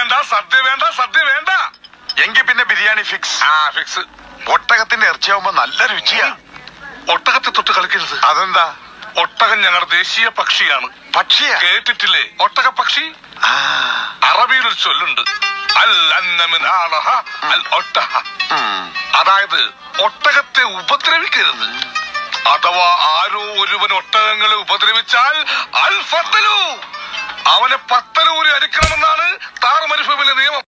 വേണ്ട, സദ്യ വേണ്ട, സദ്യ വേണ്ട. എങ്കിൽ പിന്നെ ബിരിയാണി ഫിക്സ്. ഫിക്സ്. ഒട്ടകത്തിന്റെ ഇറച്ചിയാവുമ്പോ നല്ല രുചിയാ. ഒട്ടകത്തെ തൊട്ട് കളിക്കരുത്. അതെന്താ? ഒട്ടകം ഞങ്ങളുടെ ദേശീയ പക്ഷിയാണ്. പക്ഷിയാ? കേട്ടിട്ടില്ലേ ഒട്ടക പക്ഷി? അറബിയിലൊരു ചൊല്ലുണ്ട്, അൽ അന്നമിനാളഹ അൽ ഒട്ടഹ. അതായത് ഒട്ടകത്തെ ഉപദ്രവിക്കരുത്. അഥവാ ആരോ ഒരുവൻ ഒട്ടകങ്ങളെ ഉപദ്രവിച്ചാൽ അൽ ഫത്തലു, അവനെ പത്തലൂരി അരിക്കണമെന്നാണ് താർ മരുഭൂമിയിലെ നിയമം.